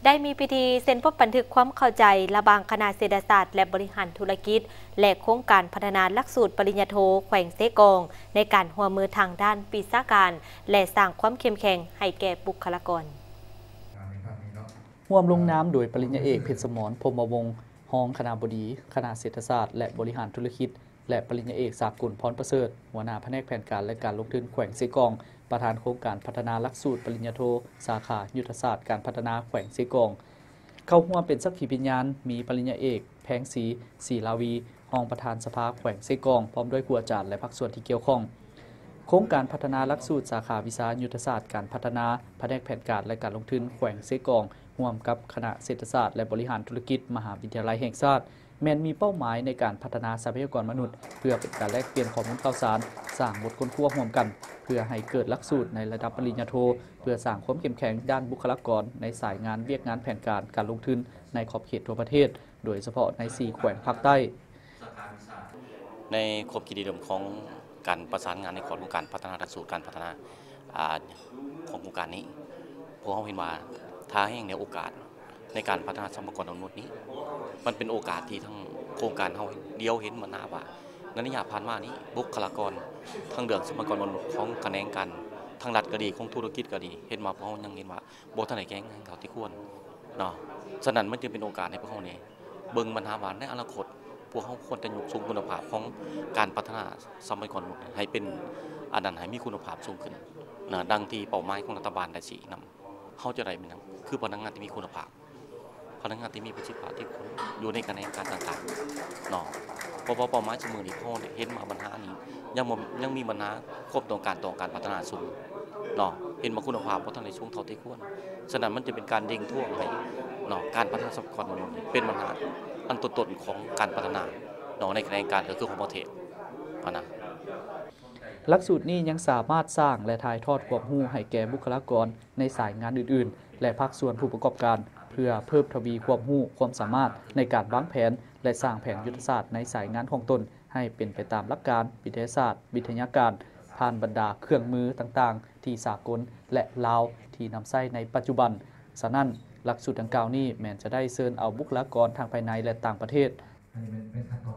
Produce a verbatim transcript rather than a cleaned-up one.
ได้มีพิธีเซ็นพบบันทึกความเข้าใจระหว่างคณะเศรษฐศาสตร์และบริหารธุรกิจและโครงการพัฒนาหลักสูตรปริญญาโทแขวงเซกองในการร่วมมือทางด้านวิชาการและสร้างความเข้มแข็งให้แก่บุคลากรร่วมลงนามโดยปริญญาเอกเพชรสมรพรหมวงศ์รองคณบดีคณะเศรษฐศาสตร์และบริหารธุรกิจและปริญญาเอกสากลพรประเสริฐหัวหน้าแผนกแผนการและการลงทุนแขวงเซกองประธานโครงการพัฒนาหลักสูตรปริญญาโทสาขายุทธศาสตร์การพัฒนาแขวงเซกองเข้าร่วมเป็นสักขีพยานมีปริญญาเอกแพงศรีศรีลาวีรองประธานสภาแขวงเซกองพร้อมด้วยครูอาจารย์และภาคส่วนที่เกี่ยวข้องโครงการพัฒนาหลักสูตรสาขาวิชายุทธศาสตร์การพัฒนาแผนกแผนการและการลงทุนแขวงเซกองร่วมกับคณะเศรษฐศาสตร์และบริหารธุรกิจมหาวิทยาลัยแห่งชาติแมนมีเป้าหมายในการพัฒนาทรัพยากรมนุษย์เพื่อเป็นการแลกเปลี่ยนข้อมูลข่าวสารสร้างบทค้นคว้าร่วมกันเพื่อให้เกิดหลักสูตรในระดับปริญญาโทเพื่อสร้างความเข้มแข็งด้านบุคลากรในสายงานเวียกงานแผนการการลงทุนในขอบเขตทั่วประเทศโดยเฉพาะในสี่แขวงภาคใต้ในขอบเขตเดิมของการประสานงานในขอของการพัฒนาหลักสูตรการพัฒนาของโครงการนี้พวกเขาเห็นว่าท้าให้ในโอกาสในการพัฒนาทรัพยากรมนุษย์นี้มันเป็นโอกาสที่ทั้งโครงการเขาเดียวเห็นมาหน้าว่าในระยะผ่านมานี้บุคลากรทั้งเดืองทรัพยากรมนุษย์ของคะแนนกันทั้งรัฐก็ดีของธุรกิจก็ดีเห็นมาเพราะยังเห็นว่าโบท่านไหนแก้งเท่าที่ควรเนาะฉะนั้นมันจึงเป็นโอกาสในพวกเขาเนี่ยเบิ่งบรรหาวันในอนาคตพวกเขาควรจะยกสูงคุณภาพของการพัฒนาทรัพยากรมนุษย์ให้เป็นอันนั้นให้มีคุณภาพสูงขึ้นนะดังที่เป้าหมายของรัฐบาลได้ชี้นำเขาจะได้เป็นคือพนักงานที่มีคุณภาพพนักงานที่มีประสิทธิภาพที่อยู่ในการแข่งขันต่างๆเนาะเพราะเป้าหมายชั่วโมงนี้พ่อเนี่ยเห็นมาปัญหานี้ยังยังมีปัญหาควบตรงการต่อการพัฒนาสูงเนาะเห็นมาคุณภาพเพราะท่านในช่วงเท่าที่ควรฉะนั้นมันจะเป็นการเด้งทั่วให้เนาะการพัฒนาทรัพยากรมนุษย์เป็นปัญหาอันต้นๆของการพัฒนาเนาะในการแข่งขันก็คือของประเทศนะหลักสูตรนี้ยังสามารถสร้างและถ่ายทอดความรู้ให้แก่บุคลากรในสายงานอื่นๆและภาคส่วนผู้ประกอบการเพื่อเพิ่มทวีความรู้ความสามารถในการวางแผนและสร้างแผนยุทธศาสตร์ในสายงานของตนให้เป็นไปตามหลักการวิทยาศาสตร์วิทยาการผ่านบรรดาเครื่องมือต่างๆที่สากลและลาวที่นำใช้ในปัจจุบันฉะนั้นหลักสูตรดังกล่าวนี้แม้จะได้เชิญเอาบุคลากรทางภายในและต่างประเทศ